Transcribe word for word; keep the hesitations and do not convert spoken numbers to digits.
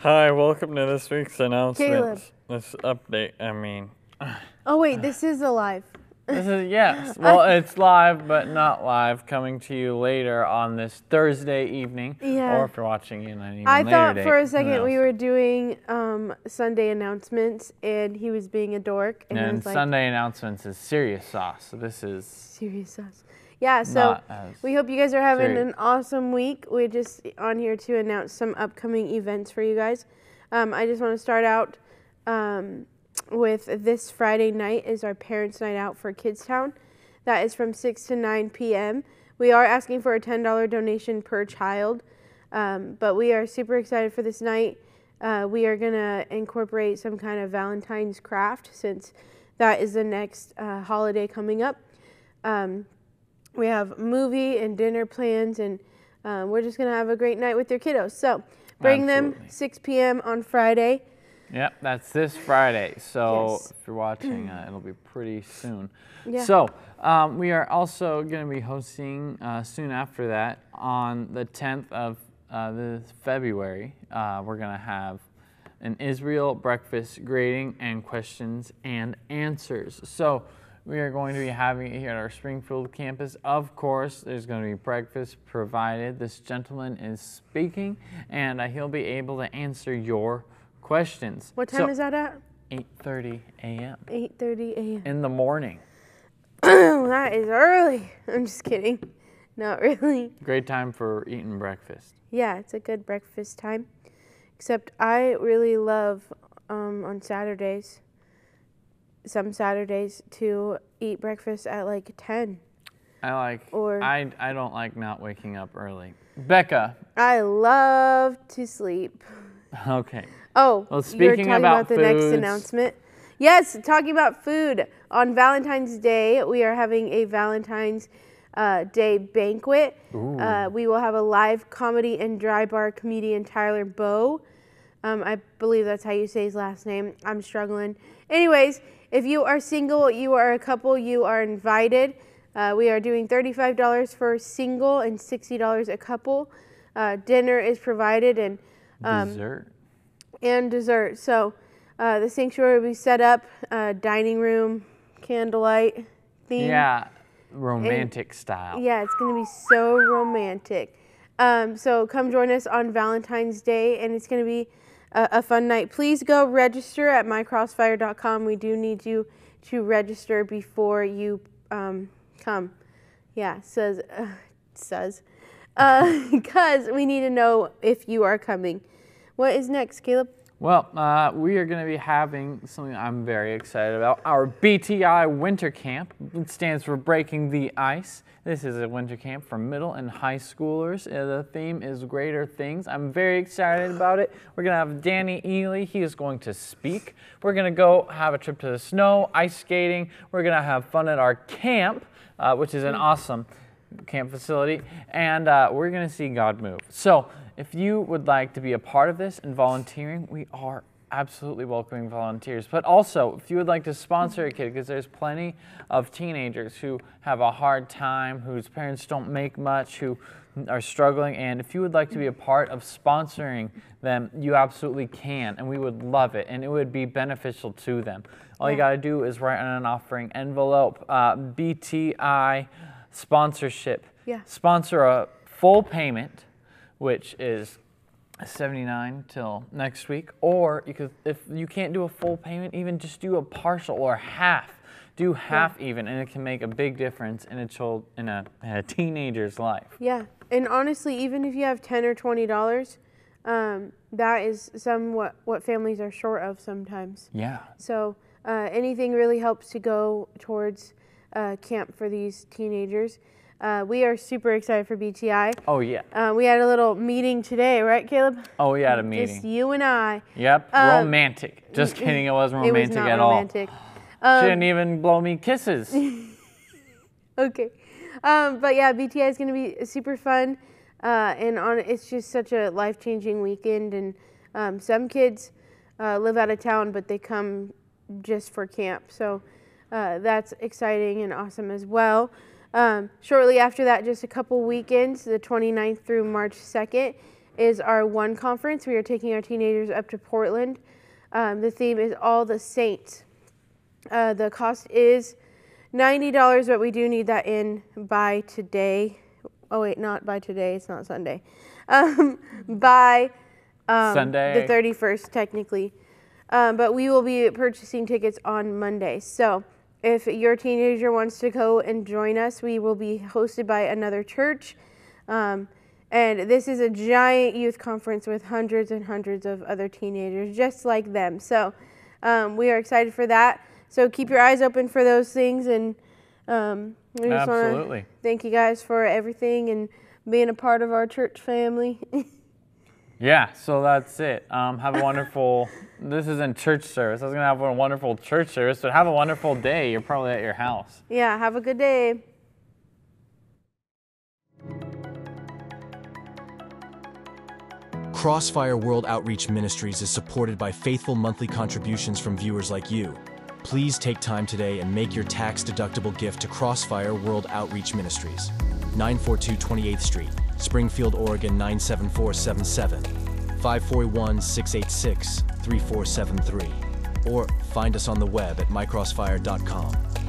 Hi, welcome to this week's announcements. Caleb. This update, I mean. Oh wait, this is a live. This is, yes. Well, it's live, but not live, coming to you later on this Thursday evening. Yeah. Or if you're watching in an even I later thought date, for a who second we knows? were doing um, Sunday announcements, and he was being a dork. And, I And was like, Sunday announcements is serious sauce, so this is serious sauce. Yeah, so not as we hope you guys are having serious. an awesome week. We're just on here to announce some upcoming events for you guys. Um, I just want to start out um, with this Friday night is our Parents' Night Out for Kidstown. That is from six to nine p m We are asking for a ten dollar donation per child, um, but we are super excited for this night. Uh, we are going to incorporate some kind of Valentine's craft since that is the next uh, holiday coming up. Um, we have movie and dinner plans, and um, we're just going to have a great night with your kiddos. So bring Absolutely. them six p m on Friday. Yep, that's this Friday. So Yes. if you're watching, uh, it'll be pretty soon. Yeah. So um, we are also going to be hosting uh, soon after that on the tenth of uh, this February. Uh, we're going to have an Israel breakfast grading and questions and answers. So we are going to be having it here at our Springfield campus. Of course, there's going to be breakfast provided. This gentleman is speaking, and uh, he'll be able to answer your questions. What time So, is that at? eight thirty a m eight thirty a m in the morning. That is early. I'm just kidding. Not really. Great time for eating breakfast. Yeah, it's a good breakfast time. Except I really love um, on Saturdays, some Saturdays, to eat breakfast at like ten. I like, Or- I, I don't like not waking up early. Becca, I love to sleep. okay. Oh, Well, you're speaking talking about about the next foods- announcement? Yes, talking about food. On Valentine's Day, we are having a Valentine's uh, Day banquet. Uh, we will have a live comedy and dry bar comedian Tyler Bow. Um, I believe that's how you say his last name. I'm struggling. Anyways, if you are single, you are a couple, you are invited. Uh, we are doing thirty-five dollars for single and sixty dollars a couple. Uh, dinner is provided and um, Dessert. and dessert. So uh, the sanctuary will be set up, uh, dining room, candlelight theme. Yeah, romantic style. Yeah, it's going to be so romantic. Um, so come join us on Valentine's Day, and it's going to be a, a fun night. Please go register at my crossfire dot com. We do need you to register before you um, come. Yeah, says, uh, says. Because we need to know if you are coming. What is next, Caleb? Well, uh, we are going to be having something I'm very excited about. Our B T I Winter Camp. It stands for Breaking the Ice. This is a winter camp for middle and high schoolers. Uh, the theme is Greater Things. I'm very excited about it. We're going to have Danny Ely. He is going to speak. We're going to go have a trip to the snow, ice skating. We're going to have fun at our camp, uh, which is an awesome camp facility, and uh, we're going to see God move. So if you would like to be a part of this and volunteering, we are absolutely welcoming volunteers. But also, if you would like to sponsor a kid, because there's plenty of teenagers who have a hard time, whose parents don't make much, who are struggling, and if you would like to be a part of sponsoring them, you absolutely can, and we would love it, and it would be beneficial to them. All you got to do is write on an offering envelope, uh, B T I sponsorship. Yeah. Sponsor a full payment, which is seventy-nine till next week, or you could, if you can't do a full payment, even just do a partial or half. Do half yeah. even, and it can make a big difference in a child in a, in a teenager's life. Yeah, and honestly, even if you have ten or twenty dollars, um, that is somewhat what families are short of sometimes. Yeah. So uh, anything really helps to go towards uh, camp for these teenagers. Uh, we are super excited for B T I. Oh yeah. Uh, we had a little meeting today, right, Caleb? Oh, we had a meeting. Just you and I. Yep. Um, romantic. Just kidding. It wasn't It romantic was not at romantic. all. Um, She didn't even blow me kisses. Okay. Um, but yeah, B T I is going to be super fun. Uh, and on it's just such a life-changing weekend. And um, some kids uh, live out of town, but they come just for camp. So uh, that's exciting and awesome as well. Um, shortly after that, just a couple weekends, the twenty-ninth through March second, is our One Conference. We are taking our teenagers up to Portland. Um, the theme is All the Saints. Uh, the cost is ninety dollars, but we do need that in by today. Oh wait, not by today, it's not Sunday. Um, by um, Sunday. the thirty-first technically. Um, but we will be purchasing tickets on Monday. So if your teenager wants to go and join us, we will be hosted by another church. Um, and this is a giant youth conference with hundreds and hundreds of other teenagers just like them. So um, we are excited for that. So keep your eyes open for those things. And um, we just want to thank you guys for everything and being a part of our church family. Yeah, so that's it. Um, have a wonderful, this isn't church service. I was going to have a wonderful church service, but have a wonderful day. You're probably at your house. Yeah, have a good day. Crossfire World Outreach Ministries is supported by faithful monthly contributions from viewers like you. Please take time today and make your tax-deductible gift to Crossfire World Outreach Ministries, nine forty-two twenty-eighth Street, Springfield, Oregon nine seven four seven seven, five four one, six eight six, three four seven three, or find us on the web at my crossfire dot com.